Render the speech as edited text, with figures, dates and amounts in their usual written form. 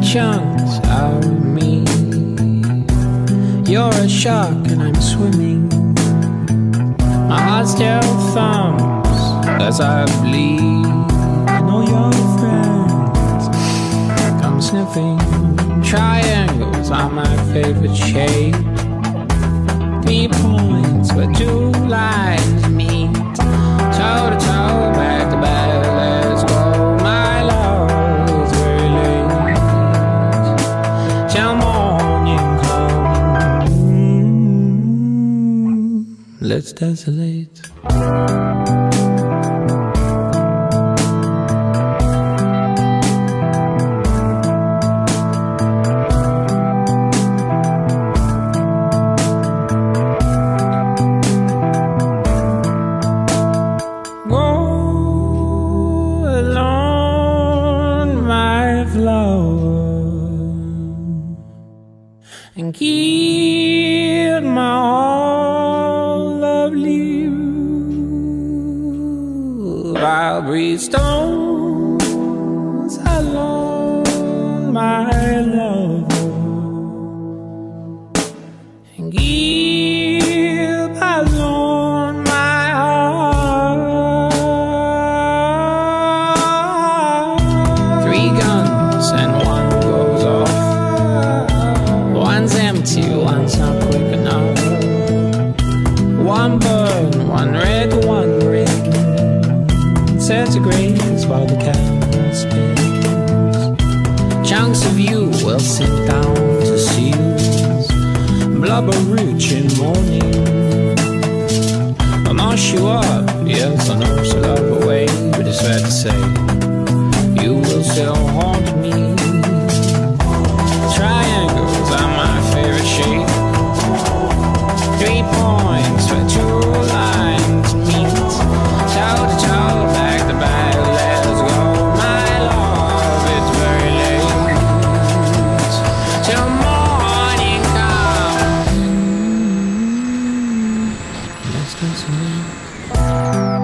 chunks out of me. You're a shark and I'm swimming. My heart still thumps as I bleed. I know your friends come sniffing. Triangles are my favorite shape. 3 points where 2 lines meet. Toe to toe, back to back, let's go. My love is very late till morning comes. Let's desolate. And keep my all lovely roof. I'll breathe stones alone, my love, and keep alone my heart. 3 guns and 1 goes off. One's empty, one's not quick enough. 1 burn, 1 red, 1 green. Centigrades while the camera spins. Chunks of you will sink down to seals. Blubber rich in morning. I'll mash you up, yes I know so love away. But it's fair to say you will still haunt me. Triangles are my favorite shape. 3 points where 2 lines meet. Toe to toe, back to back, let's go. My love, it's very late till morning comes. Let's do some